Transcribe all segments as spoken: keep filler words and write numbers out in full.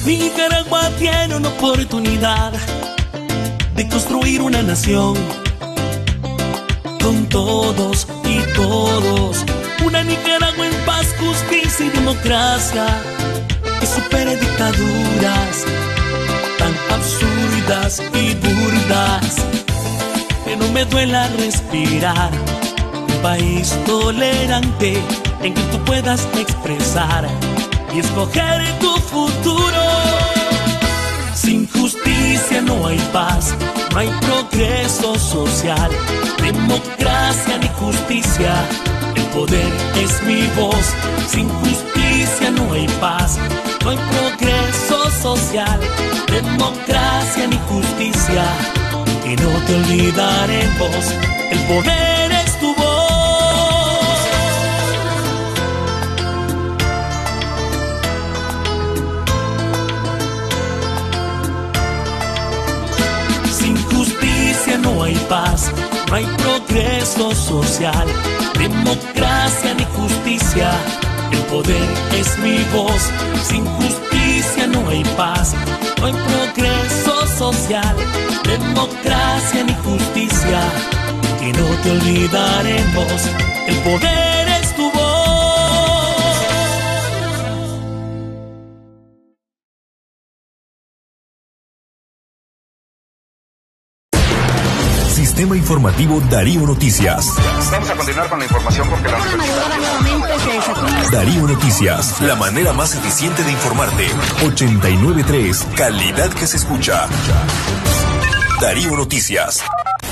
Nicaragua tiene una oportunidad de construir una nación con todos y todos. Una Nicaragua en paz, justicia y democracia, que supere dictaduras tan absurdas y burdas, que no me duela respirar. Un país tolerante en que tú puedas expresar y escoger tu futuro. Sin justicia no hay paz, no hay progreso social, democracia ni justicia. El poder es mi voz. Sin justicia no hay paz, no hay progreso social, democracia ni justicia. Y no te olvidaremos, el poder es tu voz. Sin justicia no hay paz, no hay progreso social, democracia ni justicia. El poder es mi voz. Sin justicia no hay paz, no hay progreso social, democracia ni justicia. Y no te olvidaremos, el poder es tu voz. Sistema Informativo Darío Noticias. Vamos a continuar con la información porque la Darío Noticias, la manera más eficiente de informarte. ochenta y nueve punto tres, calidad que se escucha. Darío Noticias.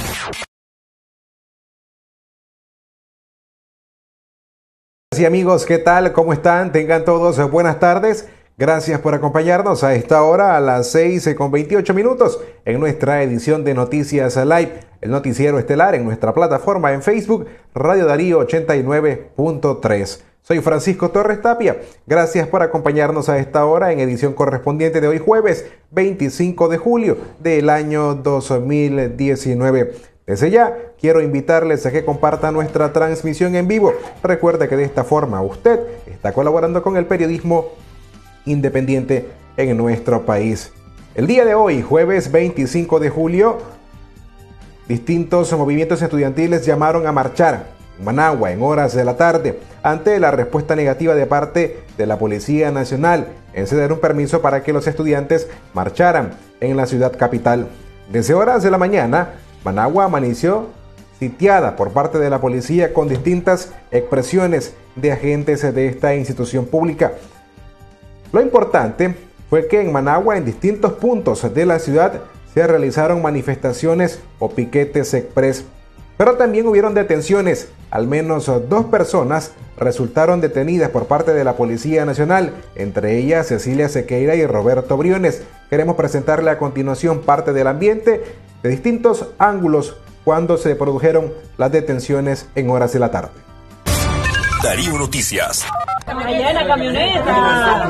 Sí, amigos, ¿qué tal? ¿Cómo están? Tengan todos buenas tardes. Gracias por acompañarnos a esta hora, a las seis con veintiocho minutos, en nuestra edición de Noticias Live, el noticiero estelar en nuestra plataforma en Facebook, Radio Darío ochenta y nueve punto tres. Soy Francisco Torres Tapia. Gracias por acompañarnos a esta hora en edición correspondiente de hoy jueves veinticinco de julio del año dos mil diecinueve. Desde ya, quiero invitarles a que compartan nuestra transmisión en vivo. Recuerde que de esta forma usted está colaborando con el periodismo independiente en nuestro país. El día de hoy, jueves veinticinco de julio, distintos movimientos estudiantiles llamaron a marchar en Managua en horas de la tarde ante la respuesta negativa de parte de la Policía Nacional en ceder un permiso para que los estudiantes marcharan en la ciudad capital. Desde horas de la mañana, Managua amaneció sitiada por parte de la policía con distintas expresiones de agentes de esta institución pública. Lo importante fue que en Managua, en distintos puntos de la ciudad, se realizaron manifestaciones o piquetes express, pero también hubieron detenciones. Al menos dos personas resultaron detenidas por parte de la Policía Nacional, entre ellas Cecilia Sequeira y Roberto Briones. Queremos presentarle a continuación parte del ambiente de distintos ángulos cuando se produjeron las detenciones en horas de la tarde. Darío Noticias. Allá en la camioneta. ¡Ah!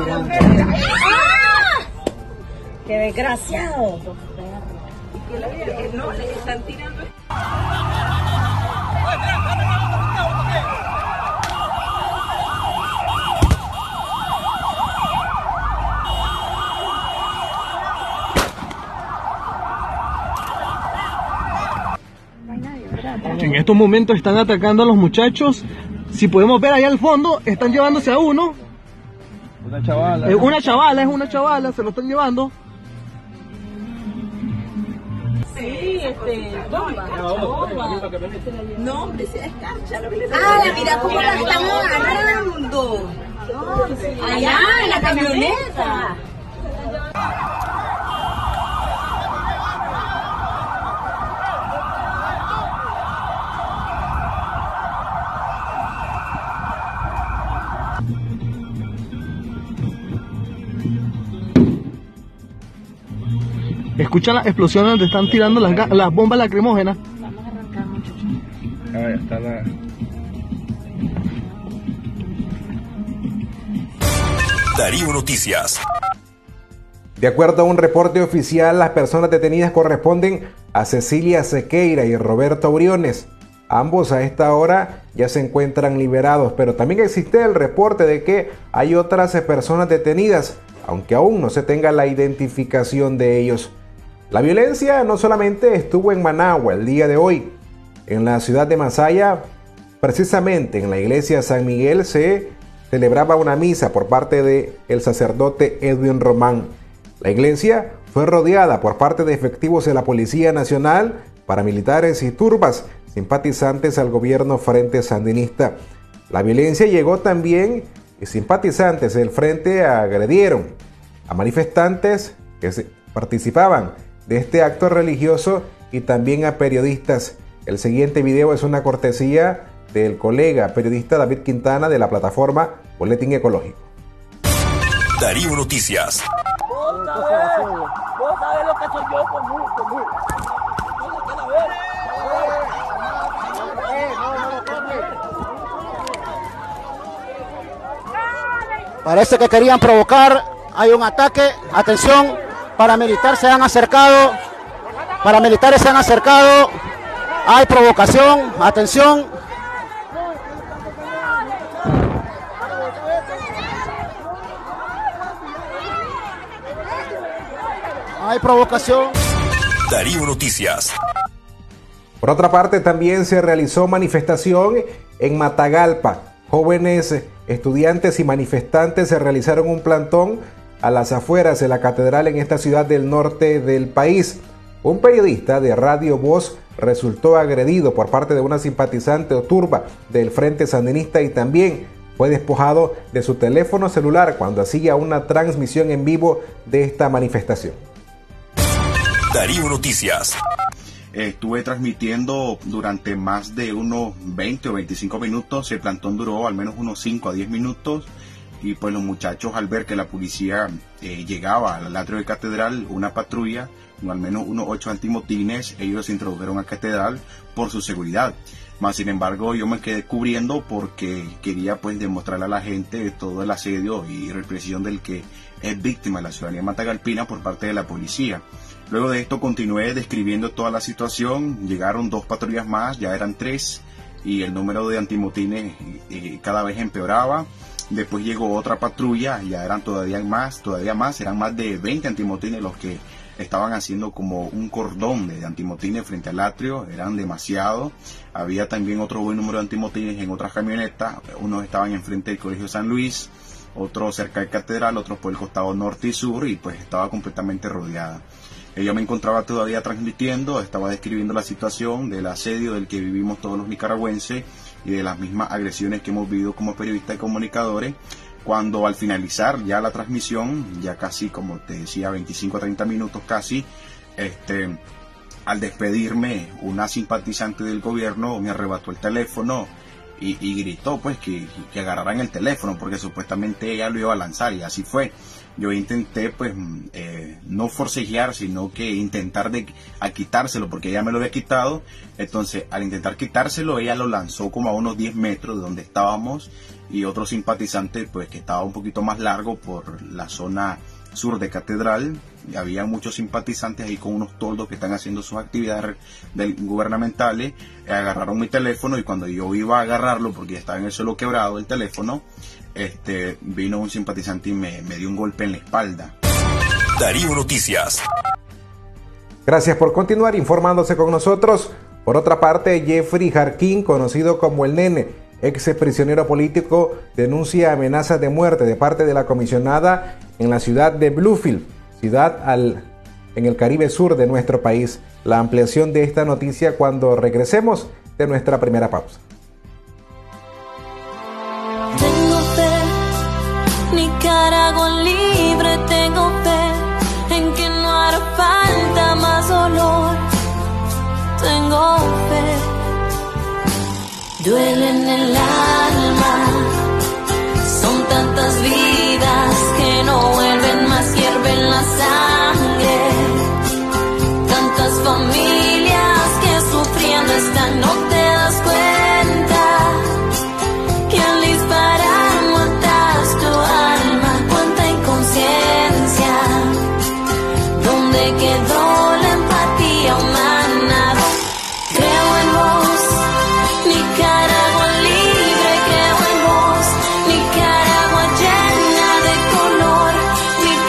¡Qué desgraciado! No, le están tirando. En estos momentos están atacando a los muchachos. Si podemos ver allá al fondo, están llevándose a uno. Una chavala. Eh, una chavala, es una chavala, se lo están llevando. Sí, este, bomba. No, hombre, se descarcha. Ah, mira cómo la están agarrando. Allá en la camioneta. Escuchan las explosiones donde están tirando las, las bombas lacrimógenas. Vamos a arrancar, muchachos. Ah, ya está la... Darío Noticias. De acuerdo a un reporte oficial, las personas detenidas corresponden a Cecilia Sequeira y Roberto Briones. Ambos a esta hora ya se encuentran liberados, pero también existe el reporte de que hay otras personas detenidas, aunque aún no se tenga la identificación de ellos. La violencia no solamente estuvo en Managua el día de hoy. En la ciudad de Masaya, precisamente en la iglesia San Miguel, se celebraba una misa por parte del sacerdote Edwin Román. La iglesia fue rodeada por parte de efectivos de la Policía Nacional, paramilitares y turbas simpatizantes al gobierno Frente Sandinista. La violencia llegó también y simpatizantes del Frente agredieron a manifestantes que participaban de este acto religioso y también a periodistas. El siguiente video es una cortesía del colega periodista David Quintana de la plataforma Boletín Ecológico. Darío Noticias. Vos sabés, vos sabés lo que soy yo con mu, con mu. Parece que querían provocar, hay un ataque, atención, paramilitares se han acercado, paramilitares se han acercado, hay provocación, atención. Hay provocación. Darío Noticias. Por otra parte, también se realizó manifestación en Matagalpa. Jóvenes, estudiantes y manifestantes se realizaron un plantón a las afueras de la catedral en esta ciudad del norte del país. Un periodista de Radio Voz resultó agredido por parte de una simpatizante o turba del Frente Sandinista y también fue despojado de su teléfono celular cuando hacía una transmisión en vivo de esta manifestación. Darío Noticias. Estuve transmitiendo durante más de unos veinte o veinticinco minutos. El plantón duró al menos unos cinco a diez minutos. Y pues los muchachos, al ver que la policía eh, llegaba al atrio de catedral, una patrulla, o al menos unos ocho antimotines, ellos se introdujeron a catedral por su seguridad. Más sin embargo, yo me quedé cubriendo porque quería pues demostrarle a la gente todo el asedio y represión del que es víctima la ciudadanía matagalpina por parte de la policía. Luego de esto continué describiendo toda la situación, llegaron dos patrullas más, ya eran tres, y el número de antimotines eh, cada vez empeoraba. Después llegó otra patrulla, ya eran todavía más, todavía más, eran más de veinte antimotines los que estaban haciendo como un cordón de antimotines frente al atrio, eran demasiados. Había también otro buen número de antimotines en otras camionetas, unos estaban enfrente del Colegio San Luis, otros cerca de Catedral, otros por el costado norte y sur, y pues estaba completamente rodeada. Yo me encontraba todavía transmitiendo, estaba describiendo la situación del asedio del que vivimos todos los nicaragüenses y de las mismas agresiones que hemos vivido como periodistas y comunicadores, cuando al finalizar ya la transmisión, ya casi como te decía, veinticinco a treinta minutos casi, este, al despedirme, una simpatizante del gobierno me arrebató el teléfono y, y gritó pues que, que agarraran el teléfono porque supuestamente ella lo iba a lanzar, y así fue. Yo intenté pues eh, no forcejear, sino que intentar de a quitárselo porque ella me lo había quitado. Entonces al intentar quitárselo, ella lo lanzó como a unos diez metros de donde estábamos, y otro simpatizante pues que estaba un poquito más largo por la zona sur de Catedral. Y había muchos simpatizantes ahí con unos toldos que están haciendo sus actividades del, gubernamentales. Eh, agarraron mi teléfono, y cuando yo iba a agarrarlo porque ya estaba en el suelo quebrado el teléfono, este vino un simpatizante y me, me dio un golpe en la espalda. Darío Noticias. Gracias por continuar informándose con nosotros. Por otra parte, Jeffrey Jarquín, conocido como El Nene, ex prisionero político, denuncia amenazas de muerte de parte de la comisionada en la ciudad de Bluefield, ciudad al, en el Caribe sur de nuestro país. La ampliación de esta noticia cuando regresemos de nuestra primera pausa. Tengo fe, Nicaragua libre, tengo fe en que no hará falta más dolor. Tengo fe, duele en el alma, son tantas vidas que no vuelven más, hierven la sangre, tantas familias que sufriendo están, no te das cuenta que al disparar matas tu alma. Cuánta inconsciencia, ¿dónde quedó la empatía humana? Creo en vos, Nicaragua libre, creo en vos, Nicaragua llena de color, Nicaragua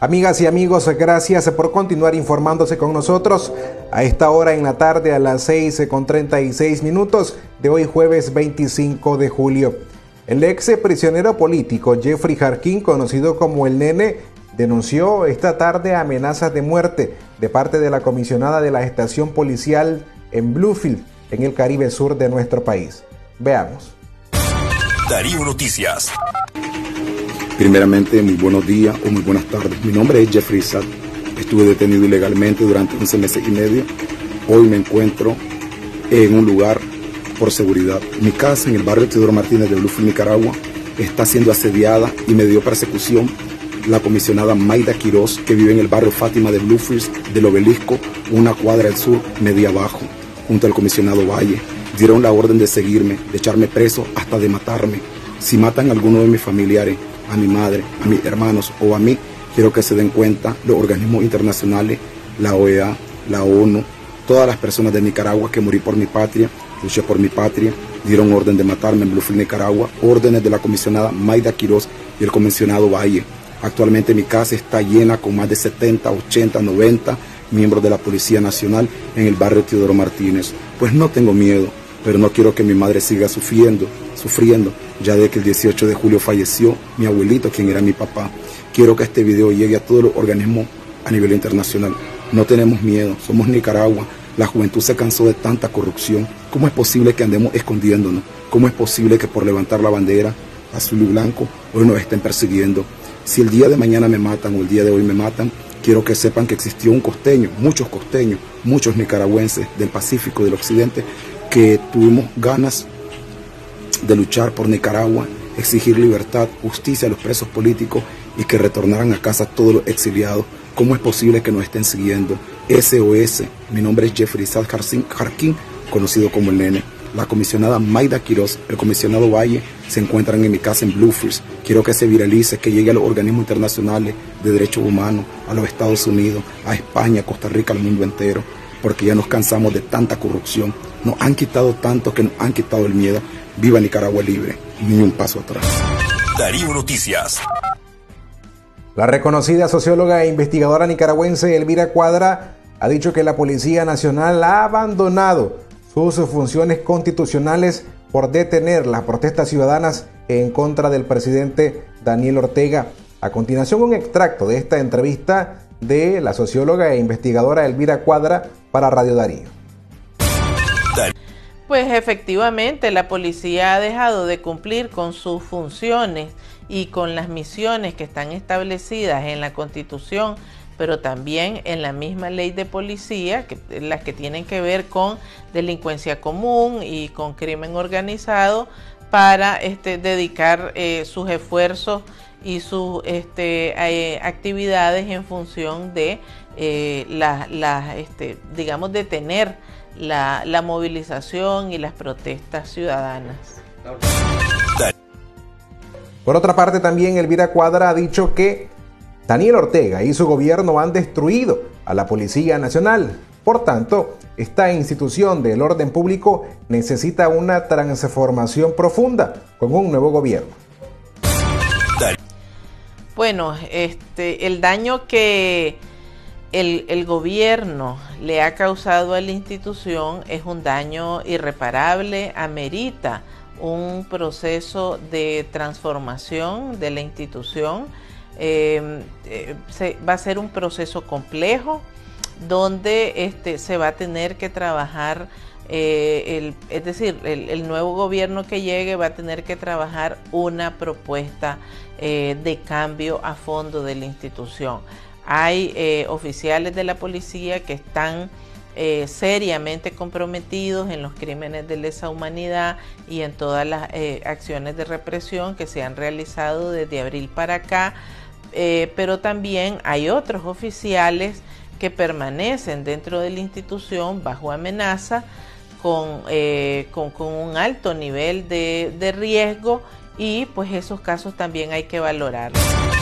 Amigas y amigos, gracias por continuar informándose con nosotros a esta hora en la tarde a las seis con treinta y seis minutos de hoy jueves veinticinco de julio. El ex prisionero político Jeffrey Jarquín, conocido como El Nene, denunció esta tarde amenazas de muerte de parte de la comisionada de la estación policial en Bluefield, en el Caribe Sur de nuestro país. Veamos. Darío Noticias. Primeramente, muy buenos días o muy buenas tardes. Mi nombre es Jeffrey Sad. Estuve detenido ilegalmente durante once meses y medio. Hoy me encuentro en un lugar por seguridad. Mi casa en el barrio Teodoro Martínez de Bluefield, Nicaragua, está siendo asediada y me dio persecución la comisionada Mayda Quiroz, que vive en el barrio Fátima de Bluefield, del Obelisco, una cuadra al sur, media abajo, junto al comisionado Valle. Dieron la orden de seguirme, de echarme preso, hasta de matarme. Si matan a alguno de mis familiares, a mi madre, a mis hermanos o a mí, quiero que se den cuenta los organismos internacionales, la O E A, la ONU, todas las personas de Nicaragua que morí por mi patria, luché por mi patria, dieron orden de matarme en Bluefield, Nicaragua, órdenes de la comisionada Mayda Quiroz y el comisionado Valle. Actualmente mi casa está llena con más de setenta, ochenta, noventa miembros de la Policía Nacional en el barrio Teodoro Martínez. Pues no tengo miedo, pero no quiero que mi madre siga sufriendo, sufriendo, ya de que el dieciocho de julio falleció mi abuelito, quien era mi papá. Quiero que este video llegue a todos los organismos a nivel internacional. No tenemos miedo, somos Nicaragua. La juventud se cansó de tanta corrupción. ¿Cómo es posible que andemos escondiéndonos? ¿Cómo es posible que por levantar la bandera azul y blanco hoy nos estén persiguiendo? Si el día de mañana me matan o el día de hoy me matan, quiero que sepan que existió un costeño, muchos costeños, muchos nicaragüenses del Pacífico, del Occidente, que tuvimos ganas de luchar por Nicaragua, exigir libertad, justicia a los presos políticos y que retornaran a casa todos los exiliados. ¿Cómo es posible que nos estén siguiendo? S O S, mi nombre es Jeffrey Sad Jarquín, conocido como El Nene. La comisionada Mayda Quiroz, el comisionado Valle, se encuentran en mi casa en Bluefield. Quiero que se viralice, que llegue a los organismos internacionales de derechos humanos, a los Estados Unidos, a España, a Costa Rica, al mundo entero, porque ya nos cansamos de tanta corrupción. Nos han quitado tanto que nos han quitado el miedo. Viva Nicaragua libre, ni un paso atrás. Darío Noticias. La reconocida socióloga e investigadora nicaragüense Elvira Cuadra ha dicho que la Policía Nacional ha abandonado sus funciones constitucionales por detener las protestas ciudadanas en contra del presidente Daniel Ortega. A continuación, un extracto de esta entrevista de la socióloga e investigadora Elvira Cuadra para Radio Darío. Pues efectivamente la policía ha dejado de cumplir con sus funciones y con las misiones que están establecidas en la Constitución, pero también en la misma ley de policía, que, las que tienen que ver con delincuencia común y con crimen organizado, para este, dedicar eh, sus esfuerzos y sus este, eh, actividades en función de eh, la, la, este, digamos, detener la, la movilización y las protestas ciudadanas. Por otra parte, también Elvira Cuadra ha dicho que Daniel Ortega y su gobierno han destruido a la Policía Nacional. Por tanto, esta institución del orden público necesita una transformación profunda con un nuevo gobierno. Bueno, este, el daño que el, el gobierno le ha causado a la institución es un daño irreparable, amerita un proceso de transformación de la institución. Eh, eh, se, va a ser un proceso complejo donde este, se va a tener que trabajar, eh, el, es decir, el, el nuevo gobierno que llegue va a tener que trabajar una propuesta eh, de cambio a fondo de la institución. Hay eh, oficiales de la policía que están eh, seriamente comprometidos en los crímenes de lesa humanidad y en todas las eh, acciones de represión que se han realizado desde abril para acá. Eh, pero también hay otros oficiales que permanecen dentro de la institución bajo amenaza con, eh, con, con un alto nivel de, de riesgo, y pues esos casos también hay que valorarlos.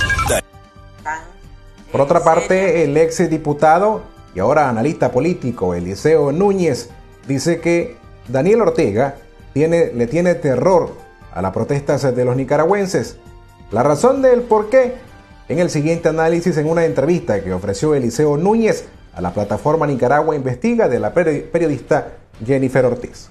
Por otra parte, el ex diputado y ahora analista político Eliseo Núñez dice que Daniel Ortega tiene, le tiene terror a las protestas de los nicaragüenses. La razón del por qué en el siguiente análisis en una entrevista que ofreció Eliseo Núñez a la plataforma Nicaragua Investiga de la periodista Jennifer Ortiz.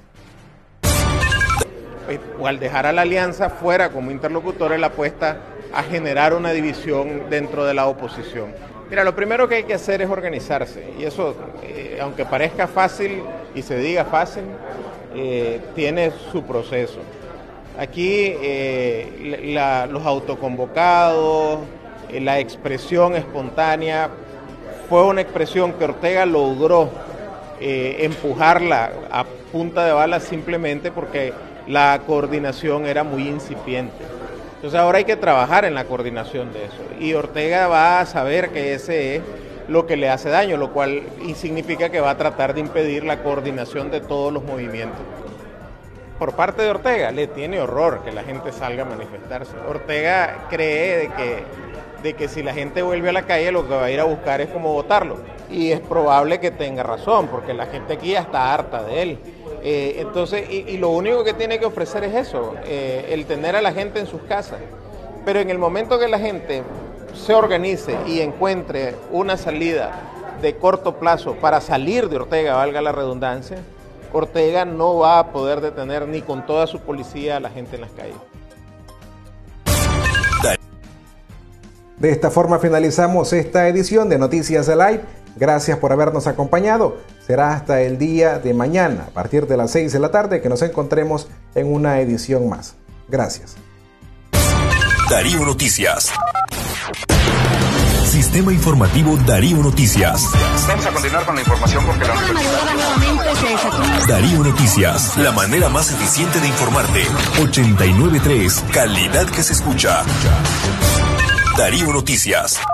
O al dejar a la alianza fuera como interlocutor, él apuesta a generar una división dentro de la oposición. Mira, lo primero que hay que hacer es organizarse, y eso, eh, aunque parezca fácil y se diga fácil, eh, tiene su proceso. Aquí eh, la, los autoconvocados, eh, la expresión espontánea, fue una expresión que Ortega logró eh, empujarla a punta de bala simplemente porque la coordinación era muy incipiente. Entonces ahora hay que trabajar en la coordinación de eso, y Ortega va a saber que ese es lo que le hace daño, lo cual significa que va a tratar de impedir la coordinación de todos los movimientos. Por parte de Ortega, le tiene horror que la gente salga a manifestarse. Ortega cree de que, de que si la gente vuelve a la calle, lo que va a ir a buscar es cómo votarlo, y es probable que tenga razón, porque la gente aquí ya está harta de él. Eh, entonces, y, y lo único que tiene que ofrecer es eso, eh, el tener a la gente en sus casas. Pero en el momento que la gente se organice y encuentre una salida de corto plazo para salir de Ortega, valga la redundancia, Ortega no va a poder detener ni con toda su policía a la gente en las calles. De esta forma finalizamos esta edición de Noticias Live. Gracias por habernos acompañado. Será hasta el día de mañana, a partir de las seis de la tarde, que nos encontremos en una edición más. Gracias. Darío Noticias. Sistema Informativo Darío Noticias. Vamos a continuar con la información porque la universidad... Darío Noticias, la manera más eficiente de informarte. ochenta y nueve punto tres, calidad que se escucha. Darío Noticias.